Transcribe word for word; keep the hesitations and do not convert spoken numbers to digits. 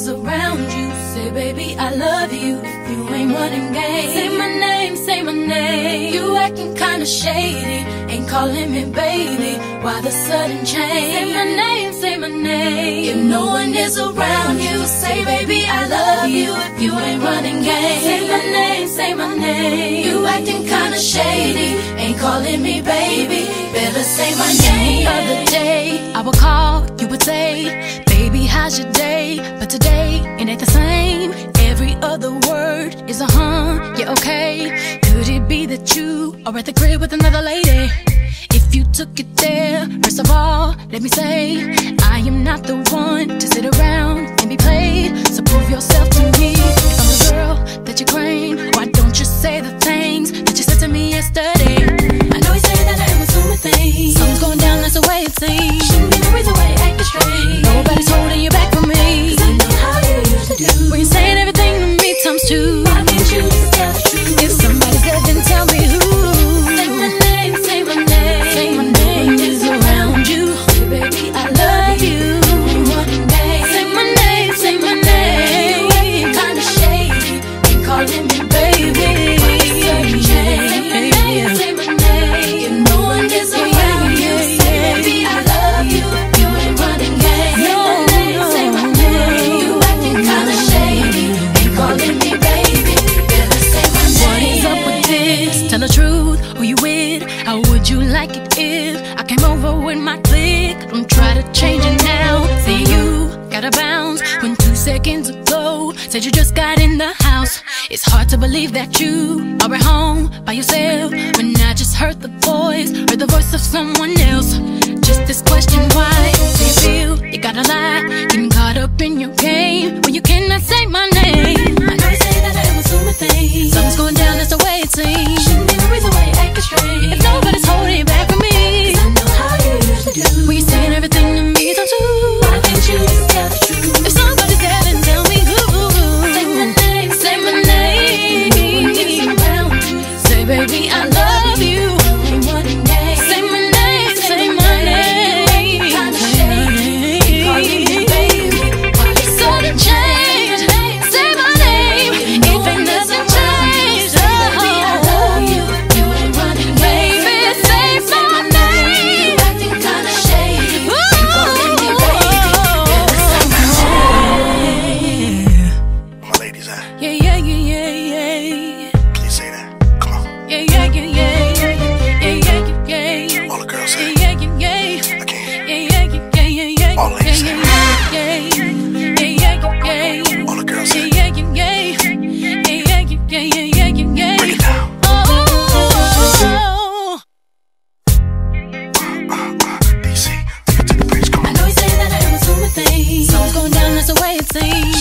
is around you, say baby I love you. If you ain't running game, say my name, say my name. You acting kinda shady, ain't calling me baby. Why the sudden change? Say my name, say my name. If no one is around you, say baby I love you. If you ain't running game, say my name, say my name. You acting kinda shady, ain't calling me baby. Better say my name. The other day I would call, you would say, baby how's your day? But today it ain't the same. Every other word is a huh, yeah okay. Could it be that you are at the crib with another lady? If you took it there, first of all, let me say, I am not the one to sit around and be played. So prove yourself to me. If I'm the girl that you claim, why don't you say the things that you said to me yesterday? I know you say that I am assuming things. Something's going down, that's the way it seems. Shouldn't be no reason why you're acting strange. Nobody's holding you back from me, 'cause I know how you used to do. When you're saying everything to me times two, why can't you just tell the truth? If somebody's dead, then tell me who. Say my name, say my name. Say my name is around you. Say baby I love you. Say my name, say my name. You acting kinda shady, ain't calling me baby. Say my name, say my name. If no one is around you, say baby I love you. If you ain't running game, say my name, say my name. You acting kinda shady, ain't calling me baby. Better say my name. What is up with this? Tell the truth, who you with? How would you like it if I came over with my clique? Don't try to change it now. See you gotta bounce when two seconds ago said you just got in the house. It's hard to believe that you are at home by yourself when I just heard the voice, heard the voice of someone else. Just this question, why do you feel you gotta lie? Getting caught up in your game when you cannot say my name. I know you say that I am assuming things. Something's going down, that's the way it seems. Shouldn't be no reason why you're acting strange. If nobody's holding you back from me, 'cause I know how you used to do. When you're saying everything to me times two, why can't you just tell the truth? If somebody's dead, then tell me who. Say my name, say my name. Say baby I love you. Say my name, say my name. Sudden change, say my name. If it doesn't change, baby I love you. You ain't running, baby. Say my name. You acting kinda shady, ain't calling me baby. Say my name. Where my ladies at? Yeah, yeah, yeah, yeah, yeah. Please say that. Come on. Yeah, yeah, yeah, yeah, yeah, yeah, yeah, yeah. All the girls say. Yeah, yeah, yeah, yeah. I can't. Yeah, yeah, yeah, yeah, yeah. All the ladies say. Yeah, yeah, yeah, yeah, yeah. All the girls say. Yeah, yeah, yeah, yeah, yeah, yeah, yeah, yeah, yeah, yeah. Break it down. Oh, oh, oh, Uh, uh, D C, take it to the bridge. Come I on. know you say that I am assuming things. Something's going down, that's the way it seems.